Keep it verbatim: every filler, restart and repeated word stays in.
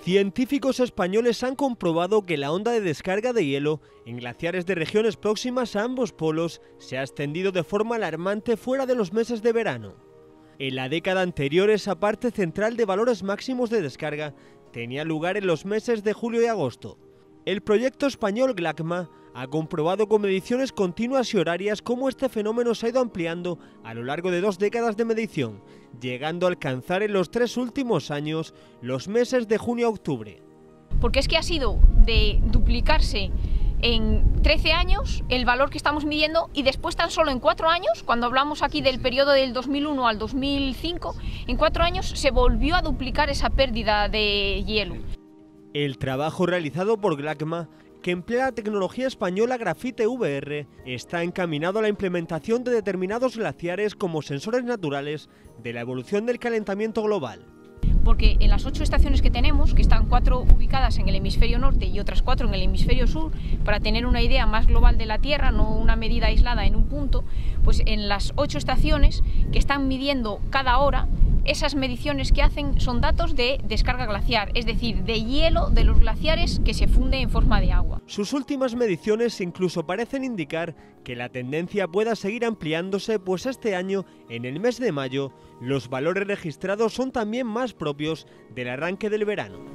Científicos españoles han comprobado que la onda de descarga de hielo en glaciares de regiones próximas a ambos polos se ha extendido de forma alarmante fuera de los meses de verano. En la década anterior, esa parte central de valores máximos de descarga tenía lugar en los meses de julio y agosto. El proyecto español GLACMA ha comprobado con mediciones continuas y horarias cómo este fenómeno se ha ido ampliando a lo largo de dos décadas de medición, llegando a alcanzar en los tres últimos años los meses de junio a octubre. Porque es que ha sido de duplicarse en trece años el valor que estamos midiendo y después tan solo en cuatro años, cuando hablamos aquí del periodo del dos mil uno al dos mil cinco, en cuatro años se volvió a duplicar esa pérdida de hielo. El trabajo realizado por GLACMA, que emplea la tecnología española Grafite V R, está encaminado a la implementación de determinados glaciares como sensores naturales de la evolución del calentamiento global. Porque en las ocho estaciones que tenemos, que están cuatro ubicadas en el hemisferio norte y otras cuatro en el hemisferio sur, para tener una idea más global de la Tierra, no una medida aislada en un punto, pues en las ocho estaciones que están midiendo cada hora, esas mediciones que hacen son datos de descarga glaciar, es decir, de hielo de los glaciares que se funde en forma de agua. Sus últimas mediciones incluso parecen indicar que la tendencia pueda seguir ampliándose, pues este año, en el mes de mayo, los valores registrados son también más propios del arranque del verano.